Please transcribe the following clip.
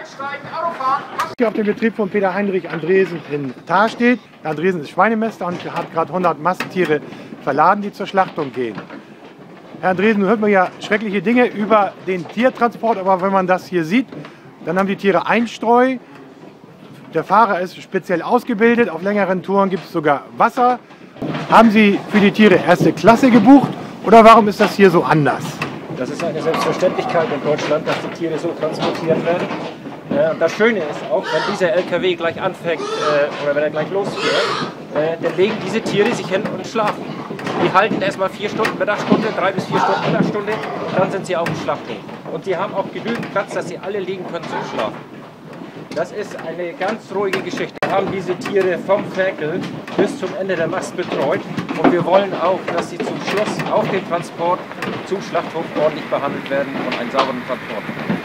Hier auf dem Betrieb von Peter Heinrich Andresen in Tharstedt. Andresen ist Schweinemester und hat gerade 100 Masttiere verladen, die zur Schlachtung gehen. Herr Andresen, nun hört man ja schreckliche Dinge über den Tiertransport, aber wenn man das hier sieht, dann haben die Tiere Einstreu. Der Fahrer ist speziell ausgebildet, auf längeren Touren gibt es sogar Wasser. Haben Sie für die Tiere erste Klasse gebucht oder warum ist das hier so anders? Das ist eine Selbstverständlichkeit in Deutschland, dass die Tiere so transportiert werden. Und das Schöne ist auch, wenn dieser LKW gleich anfängt oder wenn er gleich losfährt, dann legen diese Tiere sich hin und schlafen. Die halten erstmal 4 Stunden Mittagsstunde, 3 bis 4 Stunden Mittagsstunde, dann sind sie auf dem Schlachthof. Und sie haben auch genügend Platz, dass sie alle liegen können zum Schlafen. Das ist eine ganz ruhige Geschichte. Wir haben diese Tiere vom Ferkel bis zum Ende der Mast betreut und wir wollen auch, dass sie zum Schluss auf dem Transport zum Schlachthof ordentlich behandelt werden und einen sauberen Transport.